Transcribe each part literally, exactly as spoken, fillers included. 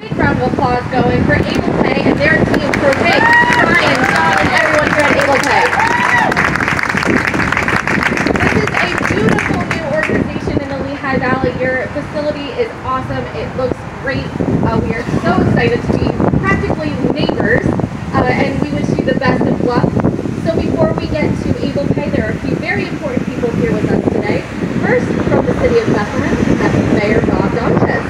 Big round of applause going for AblePay and their team for Vic, Brian, John, and everyone here at AblePay. This is a beautiful new organization in the Lehigh Valley. Your facility is awesome. It looks great. Uh, we are so excited to be practically neighbors, uh, and we wish you the best of luck. So before we get to AblePay, there are a few very important people here with us today. First, from the city of Bethlehem, that's Mayor Bob Donchez.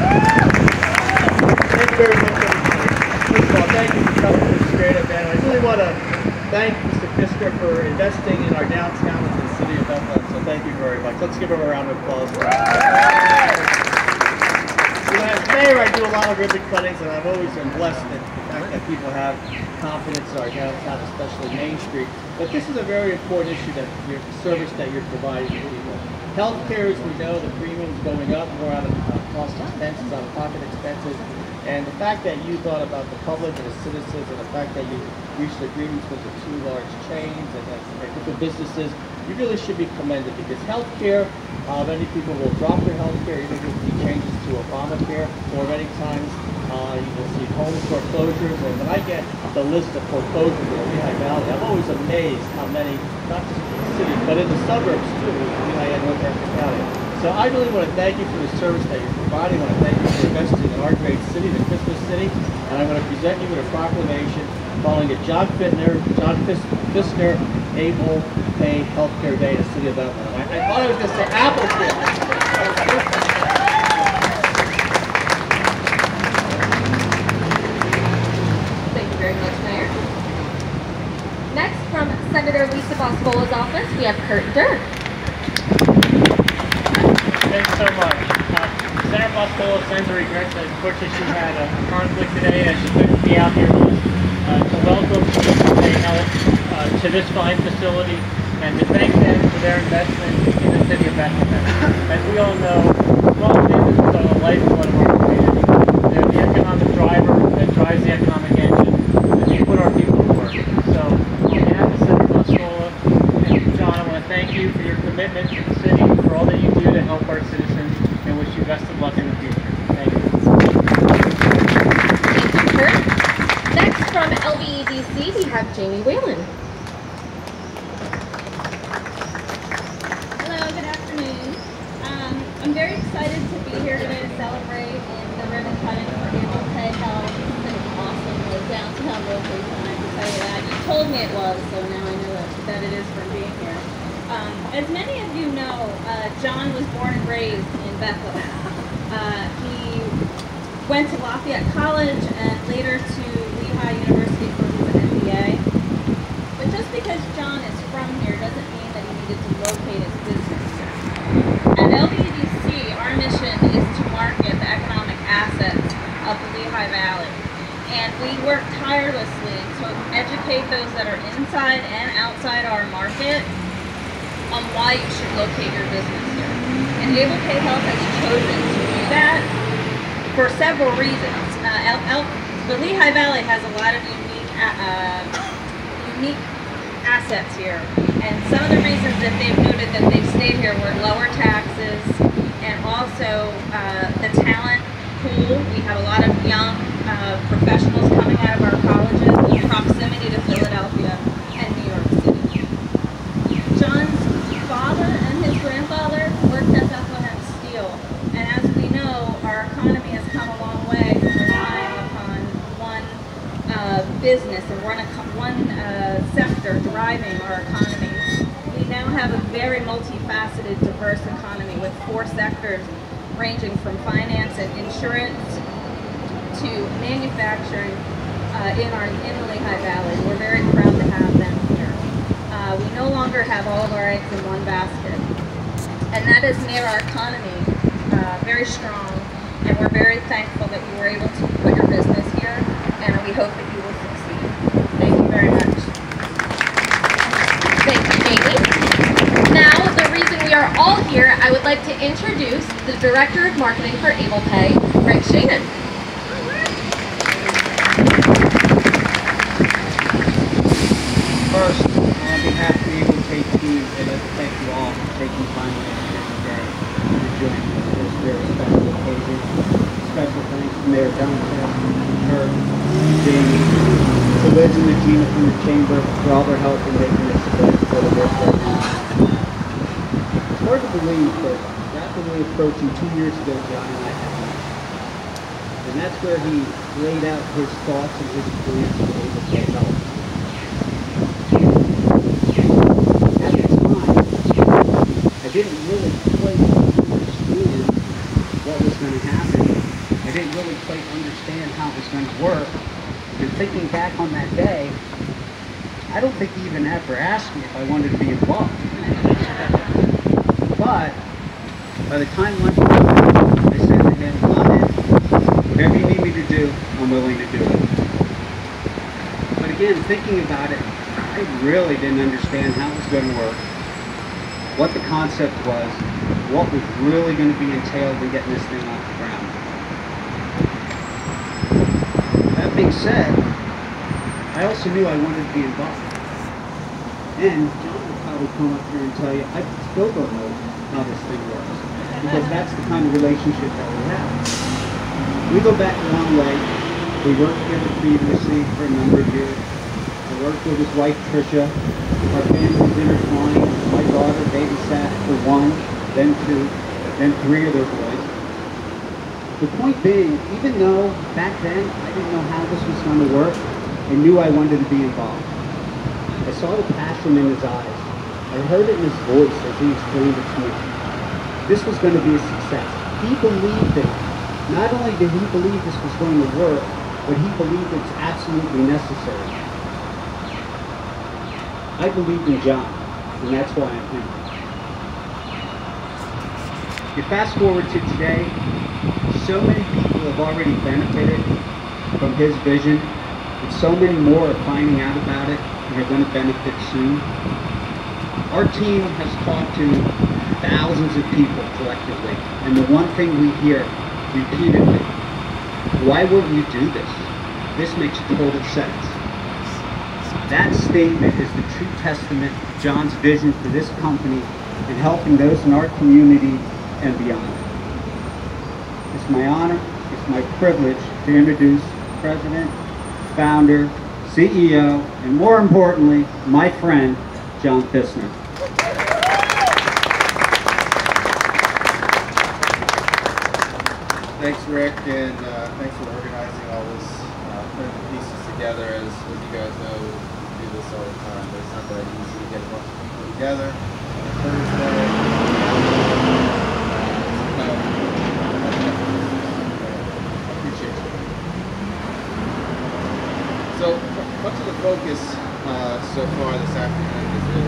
Thank you very much, everybody. First of all, thank you for coming to this great event. I really want to thank Mister Fisker for investing in our downtown in the city of Bethlehem, so thank you very much. Let's give him a round of applause. You know, as mayor, I do a lot of ribbon cuttings, and I've always been blessed at the fact that people have confidence in our downtown, especially Main Street. But this is a very important issue, that your service that you're providing to people. Healthcare, as we know, the premium's going up, more out of uh, cost expenses, out of pocket expenses. And the fact that you thought about the public and the citizens, and the fact that you reached agreements with the two large chains and, and different businesses, you really should be commended, because healthcare, uh, many people will drop their healthcare even with the changes to Obamacare, or many times uh, you will see home foreclosures. And when I get the list of foreclosures in the Lehigh Valley, I'm always amazed how many, not just in the city, but in the suburbs too, in Lehigh and North Hampton County. So I really want to thank you for the service that you're providing. I want to thank you for investing in our great city, the Christmas city. And I'm going to present you with a proclamation calling it John Fittner, John Fis Fisker Able Pay Healthcare Day in the city of Bethlehem. I, I thought I was going to say Apple Care. Thank you very much, Mayor. Next, from Senator Lisa Boscola's office, we have Kurt Dirk. Thanks so much. Uh, Senator Boscola sends her regrets that unfortunately she had a conflict today and she couldn't be out here with us uh, to welcome AblePay Health uh, to this fine facility and to thank them for their investment in the city of Bethlehem. As we all know, small businesses are the lifeblood of our community. They're the economic driver that drives the economic engine, and they put our people to work. So, on behalf of Senator Boscola and John, I want to thank you for your commitment to the city, for all that you do to help our citizens, and wish you best of luck in the future. Thank you. Thank you, Kurt. Next, from L V E D C, we have Jamie Whalen. Hello, good afternoon. Um, I'm very excited to be here today to celebrate in the ribbon cutting for AblePay Health. It's an awesome little downtown location, I can tell you that. You told me it was, so now I know that, that it is from being here. Um, as many of you know, uh, John was born and raised in Bethlehem. Uh, he went to Lafayette College and later to Lehigh University for his M B A. But just because John is from here doesn't mean that he needed to locate his business here. At L V E D C, our mission is to market the economic assets of the Lehigh Valley. And we work tirelessly to educate those that are inside and outside our market on why you should locate your business here. And AblePay Health has chosen to do that for several reasons. Uh, El El the Lehigh Valley has a lot of unique, uh, unique assets here. And some of the reasons that they've noted that they've stayed here were lower taxes and also uh, the talent pool. We have a lot of young uh, professionals coming out of our colleges, the proximity to Philadelphia and New York City. John's father and his grandfather worked at Bethlehem Steel, and as we know, our economy has come a long way from relying upon one uh, business and one, one uh, sector driving our economy. We now have a very multifaceted, diverse economy with four sectors ranging from finance and insurance to manufacturing uh, in our in the Lehigh Valley. We're very proud to have them here. Uh, we no longer have all of our eggs in one basket, and that has made our economy uh, very strong, and we're very thankful that you were able to put your business here, and we hope that you will succeed. Thank you very much. Thank you, Jamie. Now, the reason we are all here, I would like to introduce the Director of Marketing for AblePay, Greg Shannon. First, on behalf of the AblePay team, I'd like to thank you all for taking time out of your day to join us for this very special occasion. Special thanks to Mayor Donchez her, Jamie, to Liz and Regina from the chamber for all their help in making this event for the work right now. It's hard to believe, but rapidly approaching two years ago, John and I had lunch. And that's where he laid out his thoughts and his plans for Able Pay Health. At the time, I didn't really quite understand what was going to happen. I didn't really quite understand how it was going to work. And thinking back on that day, I don't think he even ever asked me if I wanted to be involved. But by the time lunch was over, I said to him, "Come in. Whatever you need me to do, I'm willing to do it." But again, thinking about it, I really didn't understand how it was going to work, what the concept was, what was really going to be entailed in getting this thing off the ground. That being said, I also knew I wanted to be involved. And John will probably come up here and tell you, I still don't know how this thing works, because that's the kind of relationship that we have. We go back a long way. We worked together previously for a number of years. I worked with his wife, Tricia. Our family was intertwined. My daughter babysat for one, then two, then three of their boys. The point being, even though back then I didn't know how this was going to work, I knew I wanted to be involved. I saw the passion in his eyes. I heard it in his voice as he explained it to me. This was going to be a success. He believed it. Not only did he believe this was going to work, but he believed it's absolutely necessary. I believed in John, and that's why I'm here. You fast forward to today, so many people have already benefited from his vision, and so many more are finding out about it and are going to benefit soon. Our team has talked to thousands of people collectively, and the one thing we hear repeatedly, why wouldn't you do this? This makes total sense. That statement is the true testament of John's vision for this company and helping those in our community and beyond. It's my honor, it's my privilege to introduce President, Founder, C E O, and more importantly, my friend, John Fissner. Thanks, Rick, and uh, thanks for organizing all this, uh, putting the pieces together. As, as you guys know, we do this all the time, but it's not that easy to get a bunch of people together on a Thursday. Uh, I appreciate you. So, much of the focus uh, so far this afternoon is in,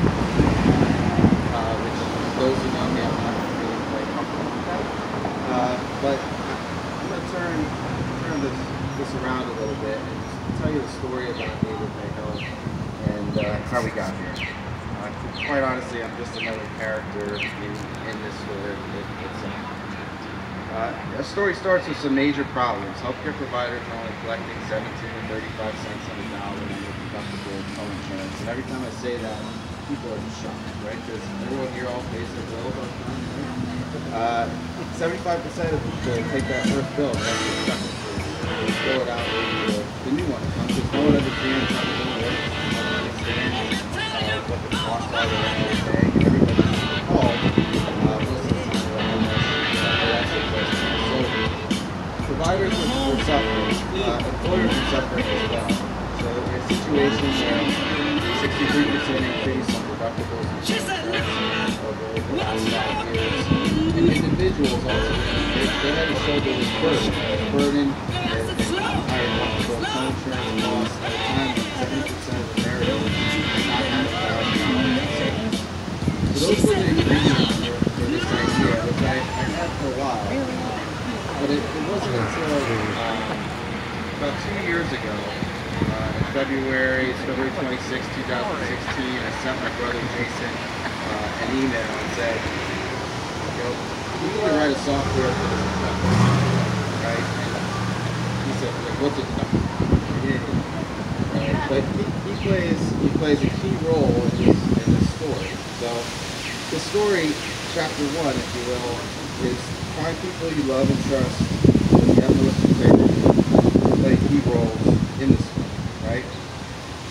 uh, which those who know me, I'm not really quite comfortable with that. Uh, but I'm going to turn, turn this, this around a little bit and just tell you the story about Able Pay Health and uh, how we got here. Uh, quite honestly, I'm just another character in, in this story it, itself. Uh, a story starts with some major problems. Healthcare providers are only collecting seventeen and thirty-five cents on the dollar in their deductible home insurance. And every time I say that, people are shocked, right? Because everyone here all pays their bills on time. Uh, seventy-five percent of people take that first bill, that's the second bill. They throw it out with the, the new one comes, because no one understands how the bill works. No one understands uh, what the costs are that they're paying. Everybody who's called, uh, most of the time, they're almost, uh, that's the question. So, providers are suffering, uh, employers are suffering as well. So, there's situations where sixty-three percent increase on deductibles and insurance over the last five years. And individuals also, they, they had to shoulder this burden, burden that higher deductible home insurance costs at a time when seventy percent of Americans do not have a thousand dollars in savings. So those were the ingredients for, for this idea, which I, I had for a while. But it, it wasn't until um, about two years ago, uh, in February, it's February twenty-sixth, two thousand sixteen, I sent my brother Jason uh, an email and said, you know, we need to write a software for this deductible, right? And he said, like, what's a deductible? Right? But he, he plays he plays a key role in this in this story. So the story, chapter one, if you will, is find people you love and trust, but you have no expectations.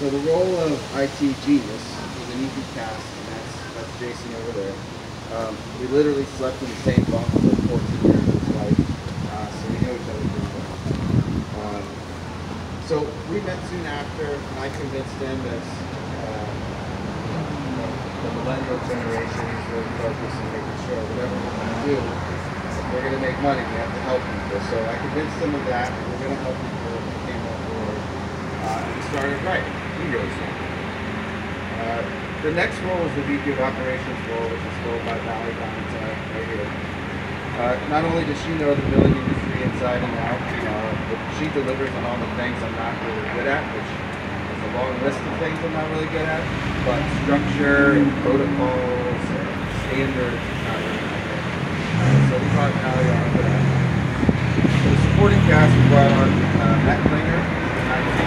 So the role of I T genius is an easy task, and that's, that's Jason over there. Um, we literally slept in the same bunk for fourteen years of his life, uh, so we know each other pretty well. Um, so we met soon after, and I convinced him that uh, the, the millennial generation is really focused on making sure whatever we're going to do, if we're going to make money, we have to help people. So I convinced him of that. We're going to help people. He came on board, uh, and we started right. He really started. Uh, the next role is the V P of Operations role, which is filled by Valerie Valentine right here. Uh, not only does she know the billing industry inside and out, uh, but she delivers on all the things I'm not really good at, which is a long list of things I'm not really good at, but structure and protocols and standards, not really my thing. Uh, so we brought Valerie on for that. For the supporting cast, we brought on uh, Matt Klinger, I T,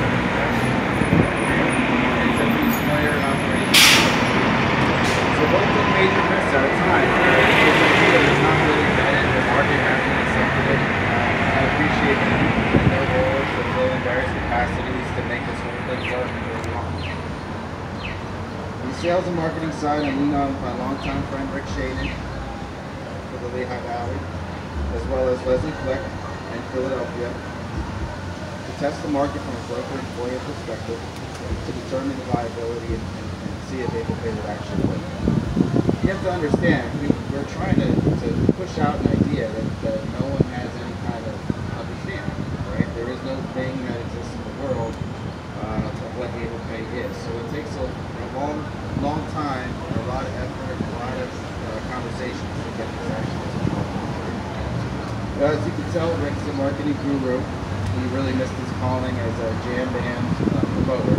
and Tiffany Sawyer in operations. So both took major risks at a time. It's not really vetted or market having accepted it. Uh, I appreciate them in their roles to fill in various capacities to make this whole thing work really long. On the sales and marketing side, I lean on my longtime friend Rick Shaden for the Lehigh Valley, as well as Leslie Fleck in Philadelphia, to test the market from a broker employer perspective to determine the viability and, and, and see if Able Pay would actually work. You have to understand, we, we're trying to, to push out an idea that, that no one has any kind of understanding, right? There is no thing that exists in the world uh, of what Able Pay is. So it takes a, a long, long time, and a lot of effort, a lot of uh, conversations to get this actually to uh, As you can tell, Rick's a marketing guru. He really missed his calling as a jam band uh, promoter.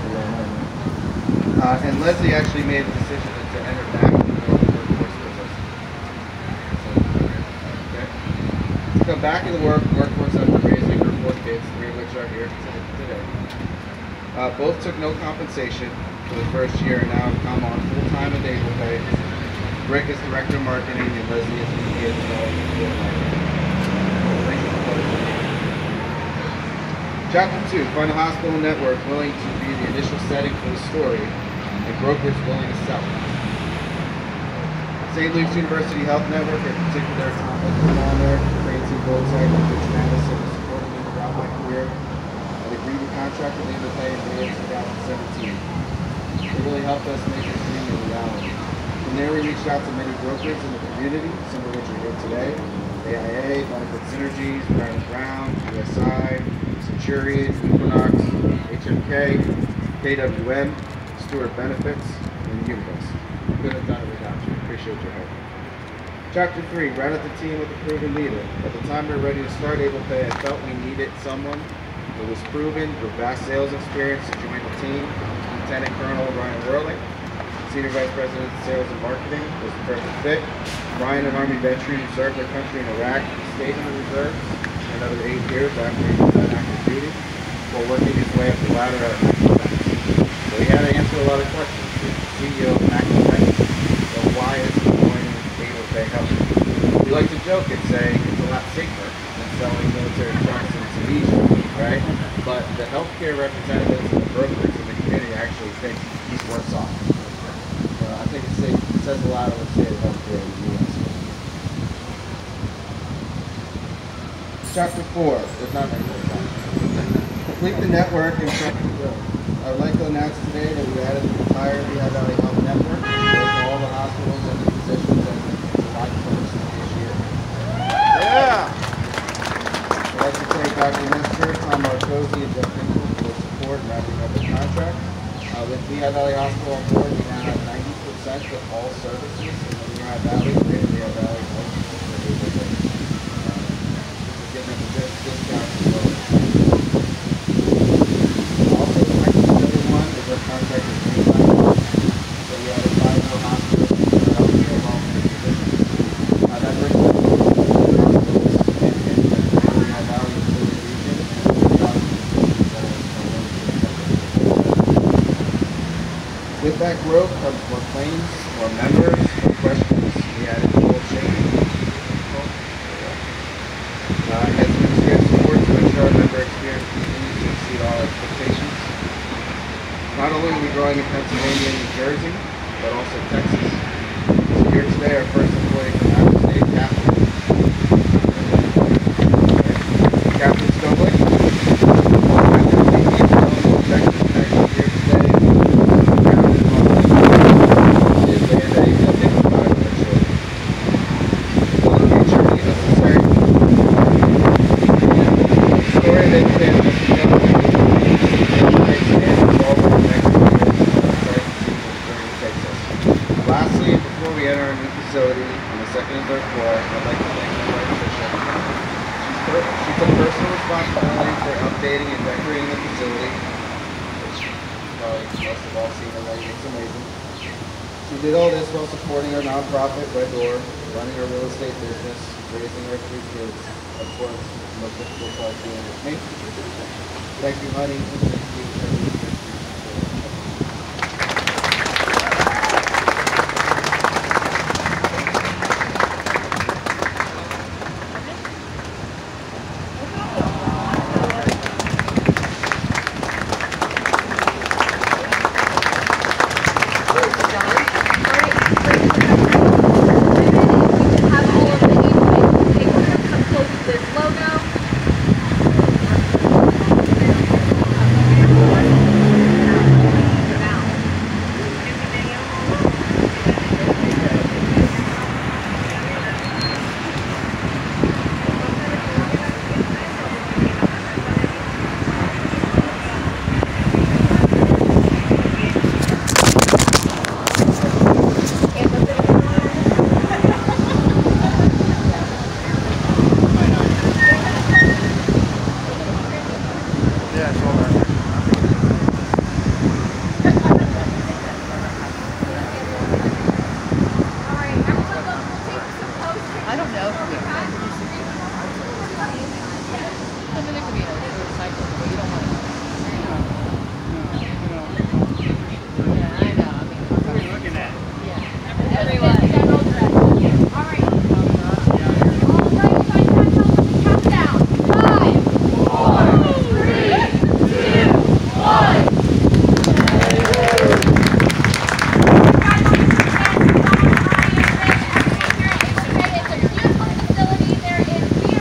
Uh, and Leslie actually made the decision to enter back into the workforce business. So, okay. To come back in the work, workforce after raising her four kids, three of which are here today. Uh, both took no compensation for the first year and now have come on full-time with Able Pay. Rick is Director of Marketing and Leslie is V P of Development. Chapter two, find a hospital network willing to be the initial setting for the story and brokers willing to sell it. Saint Luke's University Health Network, in particular, Tom O'Connor, Francie Bozak, and Rich Madison, has supported me throughout my career. I agreed to contract with Able Pay in May of two thousand seventeen. It really helped us make this dream a reality. From there, we reached out to many brokers in the community, some of which are here today. A I A, Benefit Synergies, Brown and Brown, U S I, Centurion, Equinox, H M K, K W M, Stewart Benefits, and Univest. Couldn't have done it without you. Appreciate your help. Chapter three, round out the team with a proven leader. At the time we were ready to start Able Pay, I felt we needed someone who was proven with vast sales experience to join the team. Lieutenant Colonel Ryan Whirling, Senior Vice President of Sales and Marketing, was the perfect fit. Ryan, an Army veteran who served their country in Iraq, stayed in the reserves for another eight years after he was on active duty, while working his way up the ladder at McIntyre. So he had to answer a lot of questions. The C E O of McIntyre, so why is he joining Able Pay Health? We like to joke and say it's a lot safer than selling military trucks in Tunisia, right? But the healthcare representatives and the brokers in the community actually think he's worse off. So I think it, say, it says a lot of the state of healthcare in the U S Chapter four, there's not many more time. Complete the network and track the growth. I would like to announce today that we added the entire Lehigh Valley Health Network to all the hospitals and the physicians as of July first of this year. Yeah! I'd like to thank Doctor Nestor, Tom Marcosi, and Jeff Finkel for their support in wrapping up the contract. Uh, with Lehigh Valley Hospital on board, we now have ninety percent of all services in the Lehigh Valley, Greater Lehigh Valley, giving us a good discount as well. Also, I'd like to tell everyone that our contract is greenlighted, so we have a five more hospitals in Philadelphia along with the physicians. Uh, that brings us to the hospitals in, in the Lehigh Valley and Philly region, and the physicians that are with that growth comes more claims, more members, more questions. We added full change. Uh, as administrative support to ensure our member experience continues to exceed all expectations. growing in Pennsylvania and New Jersey, but also Texas. So here today, our first employee from out of state, Captain. Captain Stoblick. Captain Lee, from Texas, actually here today. Captain Motley. Is there that he's going to take about it for sure. For the future, he necessary. The story they tell us is going to be Lastly, before we enter our new facility on the second and third floor, I'd like to thank my wife, Tricia. She took personal responsibility for updating and decorating the facility, which you probably must have all seen already. It's amazing. She did all this while supporting our nonprofit, Red Door, running our real estate business, raising our three kids. Of course, the most difficult part being with me. Thank you, honey. Thank you. I don't know.